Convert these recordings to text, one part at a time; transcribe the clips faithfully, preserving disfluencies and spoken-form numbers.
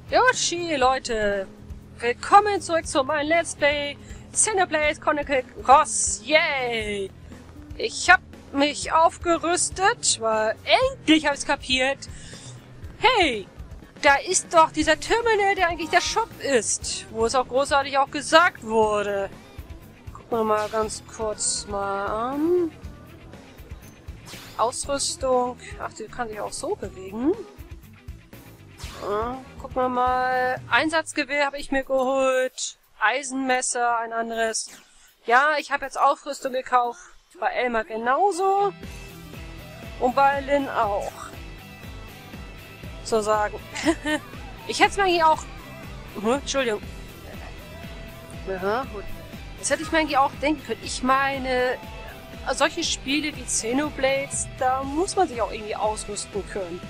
Yoshi, Leute! Willkommen zurück zu meinem Let's Play Xenoblade Chronicle Cross. Yay! Ich hab mich aufgerüstet, weil endlich hab ich's kapiert. Hey! Da ist doch dieser Terminal, der eigentlich der Shop ist, wo es auch großartig auch gesagt wurde. Gucken wir mal ganz kurz mal an. Ausrüstung. Ach, die kann sich auch so bewegen. Ja, gucken wir mal. Einsatzgewehr habe ich mir geholt. Eisenmesser, ein anderes. Ja, ich habe jetzt Aufrüstung gekauft. Bei Elmar genauso. Und bei Lynn auch. So sagen. Ich hätte es mir eigentlich auch... Hm, Entschuldigung. Ja, gut. Das hätte ich mir eigentlich auch denken können. Ich meine, solche Spiele wie Xenoblades, da muss man sich auch irgendwie ausrüsten können.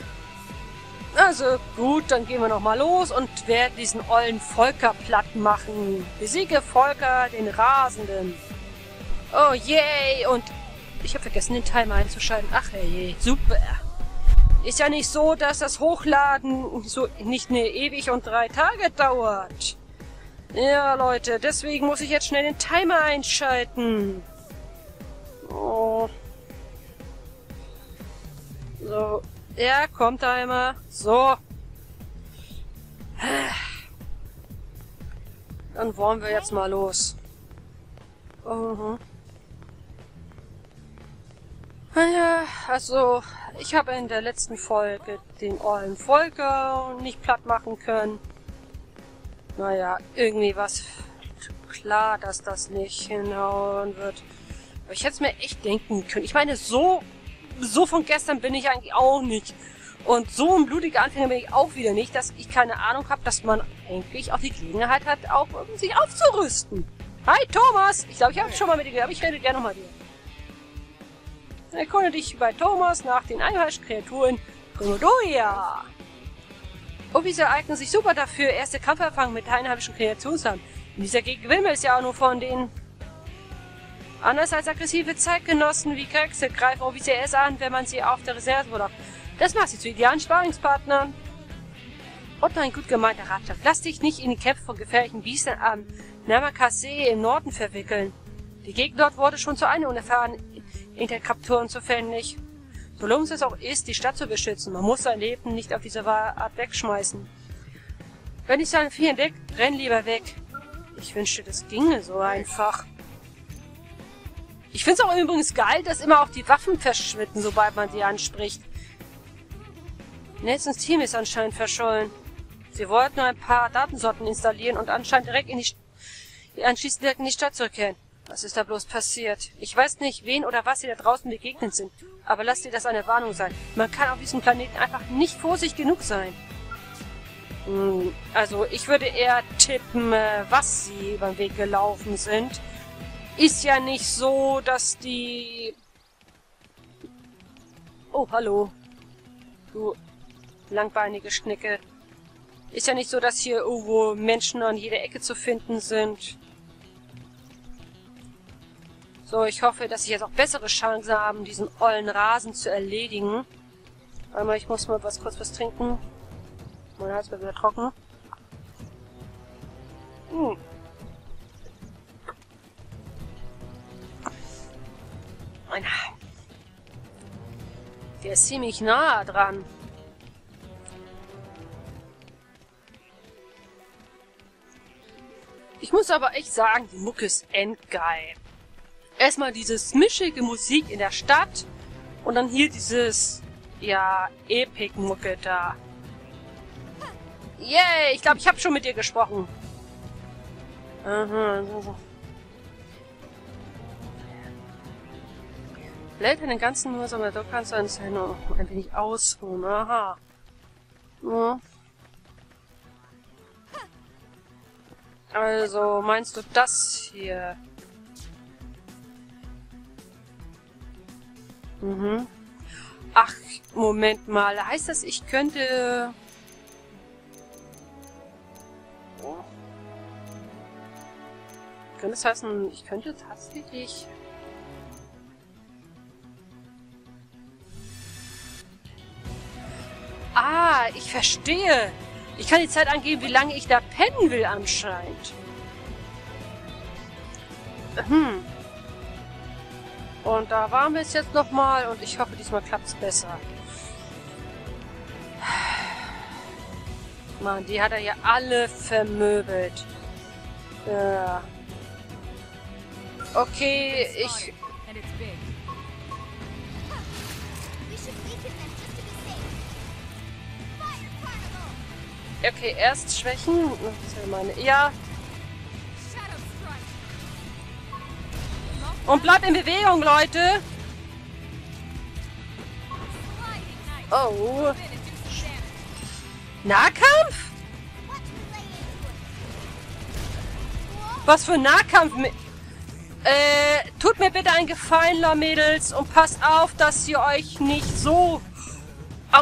Also gut, dann gehen wir nochmal los und werden diesen ollen Volker platt machen. Besiege Volker, den Rasenden. Oh yay! Und ich habe vergessen, den Timer einzuschalten. Ach hey, super. Ist ja nicht so, dass das Hochladen so nicht mehr ewig und drei Tage dauert. Ja, Leute, deswegen muss ich jetzt schnell den Timer einschalten. Oh. So. Ja, kommt Timer. So. Dann wollen wir jetzt mal los. Uh-huh. Naja, also, ich habe in der letzten Folge den ollen Volker nicht platt machen können. Naja, irgendwie was klar, dass das nicht hinhauen wird. Aber ich hätte es mir echt denken können. Ich meine, so, so von gestern bin ich eigentlich auch nicht. Und so ein blutiger Anfänger bin ich auch wieder nicht, dass ich keine Ahnung habe, dass man eigentlich auch die Gelegenheit hat, auch sich aufzurüsten. Hi, Thomas! Ich glaube, ich habe schon mal mit dir geredet, aber ich rede gerne nochmal mit dir. Erkunde dich bei Thomas nach den einheimischen Kreaturen Komodoria. Ubisoft eignen sich super dafür, erste Kampferfahrung mit einheimischen Kreaturen zu haben. In dieser Gegend will man es ja auch nur von denen. Anders als aggressive Zeitgenossen wie Kekse greifen O B C S an, wenn man sie auf der Reserve braucht. Das macht sie zu idealen Sparingspartnern. Und ein gut gemeinter Ratschlag. Lass dich nicht in die Kämpfe von gefährlichen Biestern am Namakase im Norden verwickeln. Die Gegend dort wurde schon zu einer unerfahrenen Interkapturen zufällig. So gelungen es auch ist, die Stadt zu beschützen. Man muss sein Leben nicht auf diese Art wegschmeißen. Wenn ich seinen Vieh entdeckt, renn lieber weg. Ich wünschte, das ginge so einfach. Ich finde es auch übrigens geil, dass immer auch die Waffen verschwinden, sobald man sie anspricht. Nelsons Team ist anscheinend verschollen. Sie wollten nur ein paar Datensorten installieren und anscheinend direkt in die, anschließend direkt in die Stadt zurückkehren. Was ist da bloß passiert? Ich weiß nicht, wen oder was sie da draußen begegnet sind. Aber lasst dir das eine Warnung sein. Man kann auf diesem Planeten einfach nicht vorsichtig genug sein. Hm, also, ich würde eher tippen, was sie über den Weg gelaufen sind. Ist ja nicht so, dass die... Oh, hallo. Du langbeinige Schnecke. Ist ja nicht so, dass hier irgendwo Menschen an jeder Ecke zu finden sind. So, ich hoffe, dass ich jetzt auch bessere Chancen habe, diesen ollen Rasen zu erledigen. Einmal, ich muss mal was kurz was trinken. Mein Hals wird wieder trocken. Hm. Einer. Der ist ziemlich nah dran. Ich muss aber echt sagen, die Mucke ist endgeil. Erstmal dieses mischige Musik in der Stadt und dann hier dieses, ja, Epic-Mucke da. Yay, ich glaube, ich habe schon mit dir gesprochen. Aha, so, so. Bläht den ganzen nur, aber du kannst dann noch ein wenig ausruhen. Aha. Ja. Also, meinst du das hier? Mhm. Ach, Moment mal. Heißt das, ich könnte... Oh. Könnte das heißen, ich könnte tatsächlich... Ah, ich verstehe. Ich kann die Zeit angeben, wie lange ich da pennen will anscheinend. Hm. Und da waren wir es jetzt nochmal und ich hoffe, diesmal klappt es besser. Mann, die hat er ja alle vermöbelt. Ja. Okay, ich... Okay, erst schwächen. Das wäre meine... Ja. Und bleibt in Bewegung, Leute. Oh. Nahkampf? Was für Nahkampf? Äh, tut mir bitte einen Gefallen, la Mädels, und passt auf, dass ihr euch nicht so... Au.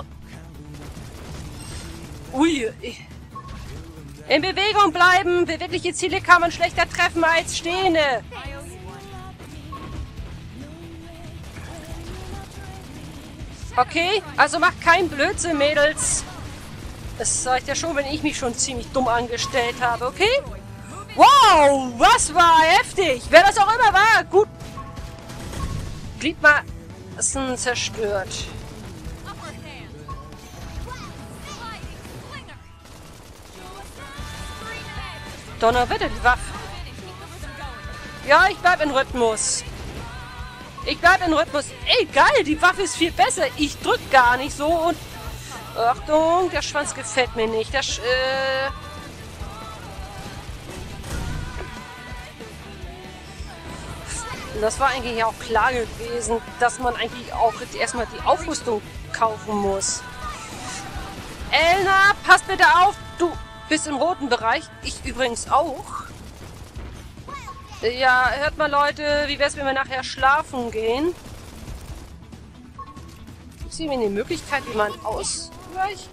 Ui. In Bewegung bleiben. Bewegliche Ziele kann man schlechter treffen als stehende. Okay, also macht keinen Blödsinn, Mädels. Das zeigt ja schon, wenn ich mich schon ziemlich dumm angestellt habe, okay? Wow, was war heftig. Wer das auch immer war, gut. Gliedmaßen zerstört. Donnerwetter, die Waffe. Ja, ich bleib in Rhythmus. Ich bleib in Rhythmus. Ey, geil, die Waffe ist viel besser. Ich drück gar nicht so und... Achtung, der Schwanz gefällt mir nicht. Der Sch äh das war eigentlich auch klar gewesen, dass man eigentlich auch erstmal die Aufrüstung kaufen muss. Elna, pass bitte auf. Du bist im roten Bereich. Ich übrigens auch. Ja, hört mal, Leute, wie wär's, wenn wir nachher schlafen gehen? Gibt es irgendwie eine Möglichkeit, wie man ausweicht?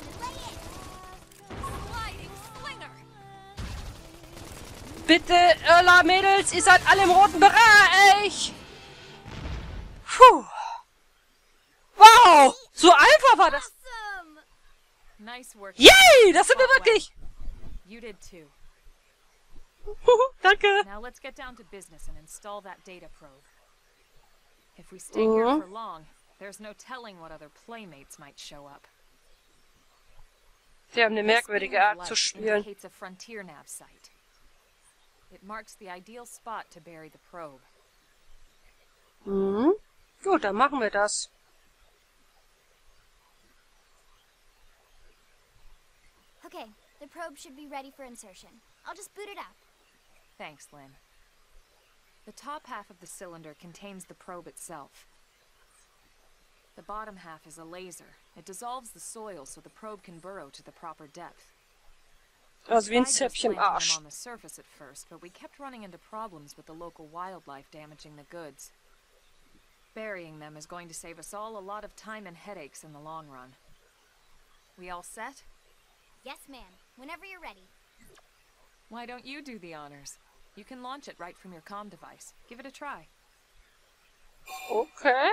Bitte, Irla, Mädels, ihr seid alle im roten Bereich! Puh. Wow! So einfach war das! Yay! Das sind wir wirklich! You did too. Danke. Now let's get down to business and install that data probe. If we stay here Mhm. for long, there's no telling what other playmates might show up. Sie haben eine merkwürdige Art zu spielen. Indicates a frontier nav site. It marks the ideal spot to bury the probe. Mhm. Gut, dann machen wir das. Okay, the probe should be ready for insertion. I'll just boot it up. Thanks, Lynn. The top half of the cylinder contains the probe itself. The bottom half is a laser. It dissolves the soil so the probe can burrow to the proper depth. Also wie ein We tried Zäpfchen im planting them Arsch. on the surface at first, but we kept running into problems with the local wildlife damaging the goods. Burying them is going to save us all a lot of time and headaches in the long run. We all set? Yes, ma'am. Whenever you're ready. Why don't you do the honors? You can launch it right from your comm device. Give it a try. Okay.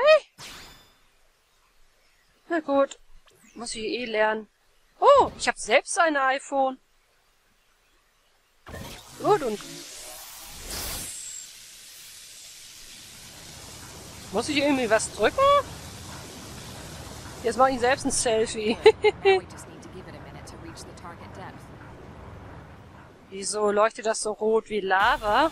Na gut. Muss ich eh lernen. Oh, ich habe selbst ein iPhone. Gut, und... Muss ich irgendwie was drücken? Jetzt mache ich selbst ein Selfie. Now we just need to give it a minute to reach the target depth. Wieso leuchtet das so rot wie Lava?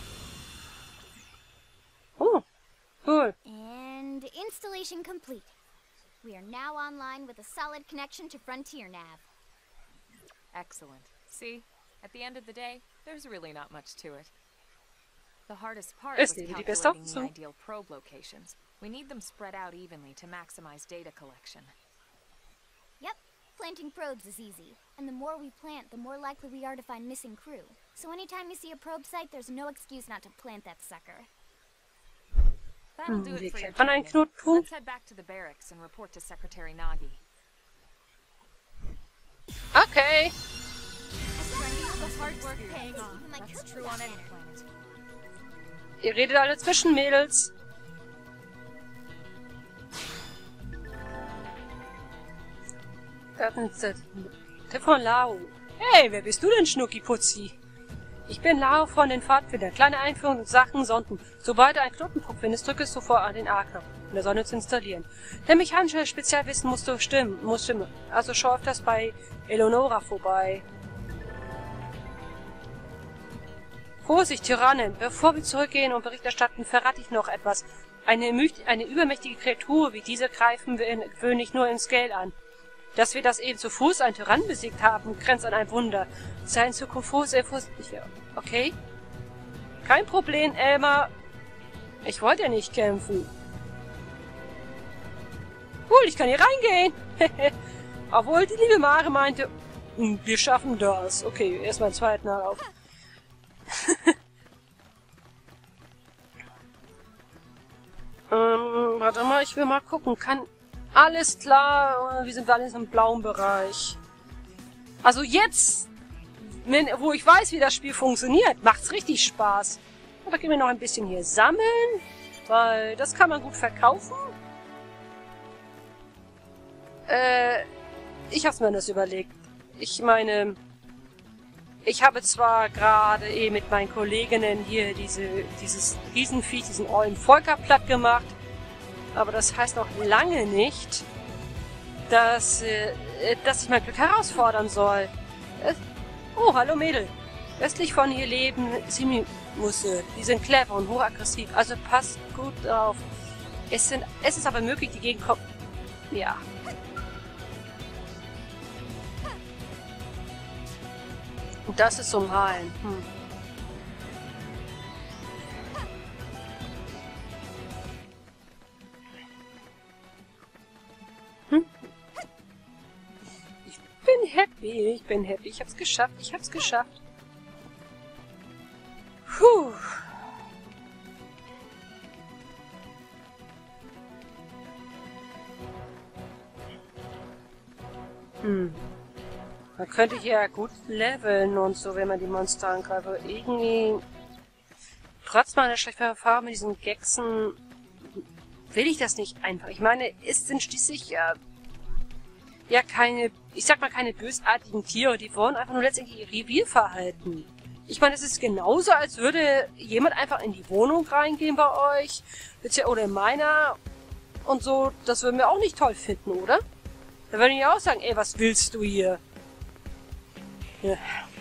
Oh, cool. And installation complete. We are now online with a solid connection to Frontier Nav. Excellent. See, at the end of the day, there's really not much to it. The hardest part was Ist die die beste calculating the Option? ideal probe locations. We need them spread out evenly to maximize data collection. Yep, planting probes is easy. And the more we plant, the more likely we are to find missing crew. So anytime you see a probe site, there's no excuse not to plant that sucker. That'll Hm, do wie it for your kennt man einen training. Knotenpunkt? Let's head back to the barracks and report to Secretary Nagi. Okay. The hard work paying off. That's true on any planet. Ihr redet alle zwischen, Mädels. Tipp von Lau. Hey, wer bist du denn, Schnucki-Putzi? Ich bin Lau von den Pfadfindern. Kleine Einführung in Sachen Sonden. Sobald du einen Knotenpunkt findest, drückest du sofort an den A-Knopf, um der Sonne zu installieren. Der mechanische Spezialwissen musst du stimmen, muss stimmen. Also schau öfters bei Eleonora vorbei. Vorsicht, Tyrannen! Bevor wir zurückgehen und Bericht erstatten, verrate ich noch etwas. Eine, eine übermächtige Kreatur wie diese greifen wir in, gewöhnlich nur in Scale an. Dass wir das eben zu Fuß einen Tyrannen besiegt haben, grenzt an ein Wunder. Sei in Zukunft sehr vorsichtig. Okay? Kein Problem, Elmar. Ich wollte ja nicht kämpfen. Cool, ich kann hier reingehen. Obwohl die liebe Mare meinte, wir schaffen das. Okay, erstmal einen zweiten auf. ähm, warte mal, ich will mal gucken. Kann... Alles klar, wir sind alle in einem blauen Bereich. Also jetzt, wenn, wo ich weiß, wie das Spiel funktioniert, macht's richtig Spaß. Aber gehen wir noch ein bisschen hier sammeln, weil das kann man gut verkaufen. Äh, ich hab's mir anders überlegt. Ich meine, ich habe zwar gerade eben mit meinen Kolleginnen hier diese, dieses Riesenviech, diesen ollen Volker platt gemacht, aber das heißt noch lange nicht, dass, äh, dass ich mein Glück herausfordern soll. Äh, oh, hallo Mädel. Östlich von hier leben Simimusse. Die sind clever und hochaggressiv, also passt gut auf. Es, sind, es ist aber möglich, die Gegend kommt... Ja. Und das ist zum Heilen. Hm. Ich bin happy, ich bin happy. Ich hab's geschafft, ich hab's geschafft. Puh. Hm. Man könnte hier ja gut leveln und so, wenn man die Monster angreift. Aber irgendwie, trotz meiner schlechten Erfahrung mit diesen Gechsen, will ich das nicht einfach. Ich meine, es sind schließlich ja... ja keine, ich sag mal keine bösartigen Tiere, die wollen einfach nur letztendlich ihr Revier verhalten. Ich meine, es ist genauso, als würde jemand einfach in die Wohnung reingehen bei euch, oder in meiner, und so, das würden wir auch nicht toll finden, oder? Da würden die auch sagen, ey, was willst du hier? Ja.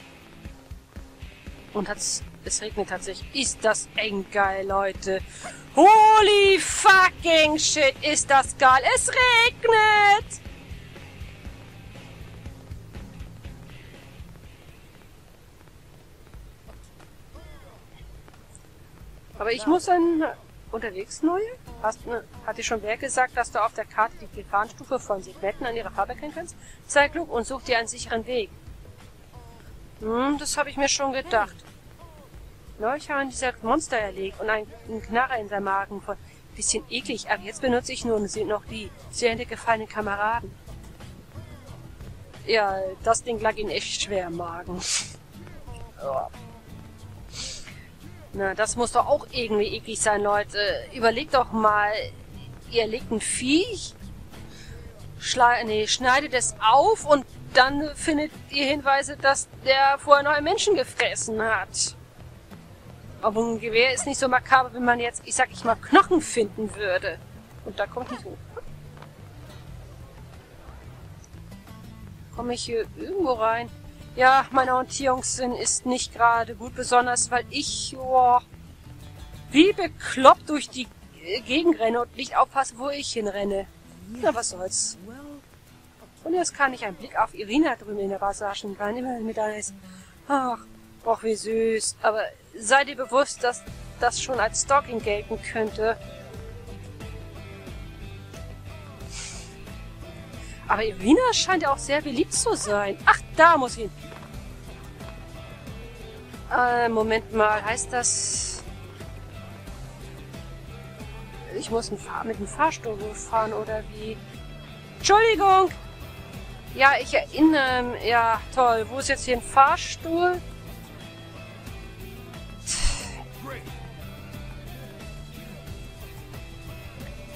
Und hat's, es regnet tatsächlich. Ist das eng geil, Leute. Holy fucking shit, ist das geil. Es regnet! Aber ich muss dann unterwegs neue? Hast, ne, hat dir schon wer gesagt, dass du auf der Karte die Gefahrenstufe von Segmenten an ihrer Farbe erkennen kannst? Sei klug und such dir einen sicheren Weg. Hm, das habe ich mir schon gedacht. Neulich haben dieser Monster erlegt und einen Knarrer in seinem Magen von... Bisschen eklig, aber jetzt benutze ich nur noch die sehr gefallenen Kameraden. Ja, das Ding lag ihnen echt schwer im Magen. Oh. Na, das muss doch auch irgendwie eklig sein, Leute. Überlegt doch mal, ihr legt ein Viech, schla nee, schneidet es auf und dann findet ihr Hinweise, dass der vorher noch einen Menschen gefressen hat. Aber ein Gewehr ist nicht so makaber, wenn man jetzt, ich sag ich mal, Knochen finden würde. Und da kommt nicht so. Komme ich hier irgendwo rein? Ja, mein Orientierungssinn ist nicht gerade gut, besonders weil ich, oh, wie bekloppt durch die Gegend renne und nicht aufpasse, wo ich hinrenne. Na, was soll's. Und jetzt kann ich einen Blick auf Irina drüben in der Passage rein, immer mit alles. Ach, och, wie süß. Aber sei dir bewusst, dass das schon als Stalking gelten könnte. Aber Irina scheint ja auch sehr beliebt zu sein. Ach, da muss ich hin. Äh, Moment mal, heißt das... Ich muss ein Fahr mit dem Fahrstuhl fahren, oder wie? Entschuldigung! Ja, ich erinnere... Ja, toll. Wo ist jetzt hier ein Fahrstuhl?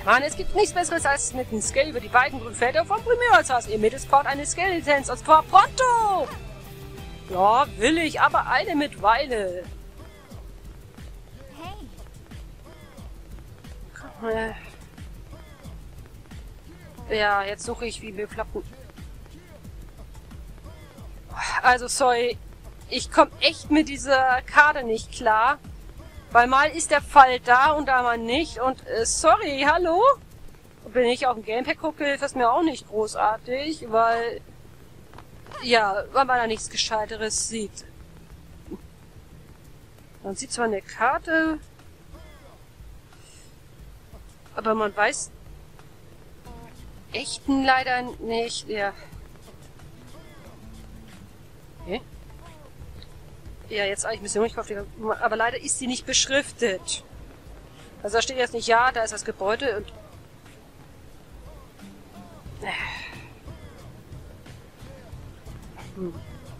Mann, es gibt nichts Besseres als mit einem Scale über die weiten grünen Felder vom Primärhaus. Ihr Mittelsport eine Scale-Lizenz und zwar pronto! Ja, will ich, aber eine mit Weile. Hey. Ja, jetzt suche ich, wie wir flappen. Also, sorry. Ich komme echt mit dieser Karte nicht klar. Weil mal ist der Fall da und da mal nicht. Und, äh, sorry, hallo? Und wenn ich auf dem Gamepad gucke, hilft das mir auch nicht großartig, weil... Ja, weil man da nichts Gescheiteres sieht. Man sieht zwar eine Karte... Aber man weiß... Echten leider nicht, ja... Okay. Ja, jetzt eigentlich ein bisschen ruhig auf die... Aber leider ist sie nicht beschriftet. Also da steht jetzt nicht, ja, da ist das Gebäude und... Hm.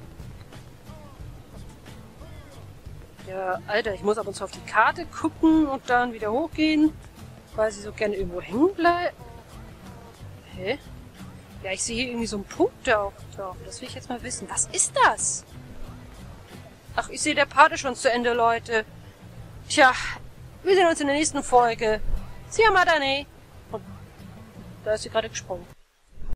Ja, Alter, ich muss ab und zu auf die Karte gucken und dann wieder hochgehen, weil sie so gerne irgendwo hängen bleibt. Hä? Ja, ich sehe hier irgendwie so einen Punkt da drauf. Das will ich jetzt mal wissen. Was ist das? Ach, ich sehe der Part ist schon zu Ende, Leute. Tja, wir sehen uns in der nächsten Folge. See you, Madane. Und da ist sie gerade gesprungen.